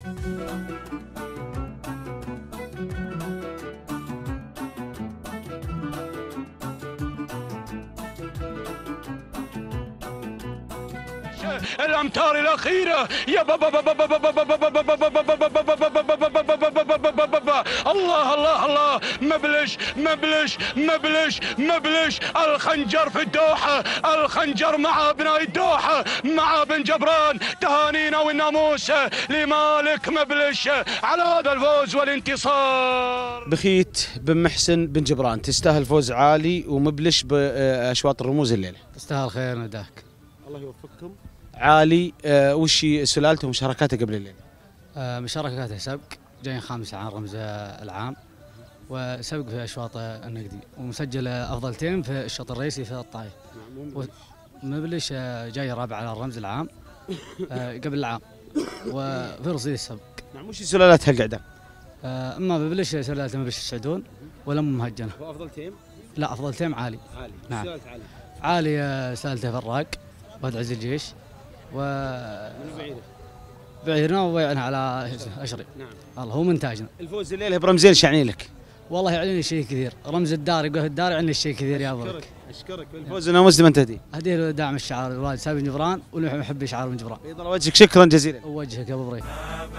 الامتار الاخيره يا بابا الله الله الله مبلش مبلش مبلش مبلش الخنجر في الدوحه، الخنجر مع ابناء الدوحه مع بن جبران. تهانينا والناموس لمالك مبلش على هذا الفوز والانتصار. بخيت بن محسن بن جبران، تستاهل فوز عالي ومبلش باشواط الرموز الليله. تستاهل خير نداك. الله يوفقكم. عالي وش سلالته ومشاركاته قبل الليل؟ مشاركاته سبق، جايين خامس عن رمز العام، وسبق في اشواط النقدي، ومسجل افضلتين في الشوط الرئيسي في الطايف. مبلش جاي رابع على الرمز العام قبل العام، وفي رصيد السبق. نعم. وش سلالتها القعده؟ اما مبلش سلالته مبلش السعدون ولم مهجنه. وافضل تيم؟ لا، افضل تيم عالي. عالي. نعم. سلالة عالي. عالي سالته فراق وهد عز الجيش و بعيرنا وبيعنا على اشري. نعم. الله هو منتاجنا. الفوز الليله برمزين ايش يعني لك؟ والله يعني شيء كثير، رمز الدار يقول الدار يعني شيء كثير يا ابوك. اشكرك بالفوز. انا مسلم تهدي. هديه دعم الشعار الوالد سامي بن جبران، ونحب شعار بن جبران. بيض الله وجهك، شكرا جزيلا. وجهك يا ابو بريك.